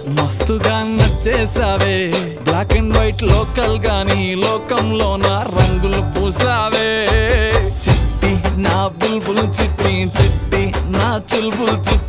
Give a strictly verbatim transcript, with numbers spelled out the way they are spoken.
మస్తుగా నచ్చేసావే black and white local గాని లోకంలో నా రంగులు పూసావే చిట్టి నా బుల్బుల్ చిట్టి చిట్టి నా చుల్బుల్ చిట్టి